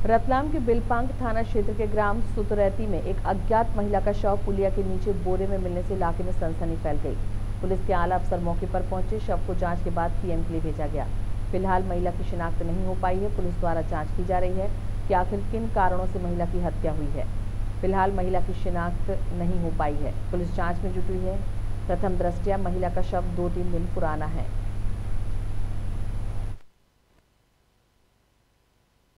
रतलाम के बिलपांग थाना क्षेत्र के ग्राम सुतरैती में एक अज्ञात महिला का शव पुलिया के नीचे बोरे में मिलने से इलाके में सनसनी फैल गई। पुलिस के आला अफसर मौके पर पहुंचे। शव को जांच के बाद पीएम के लिए भेजा गया। फिलहाल महिला की शिनाख्त नहीं हो पाई है। पुलिस द्वारा जांच की जा रही है कि आखिर किन कारणों से महिला की हत्या हुई है। फिलहाल महिला की शिनाख्त नहीं हो पाई है। पुलिस जाँच में जुटी है। प्रथम दृष्टया महिला का शव 2-3 दिन पुराना है।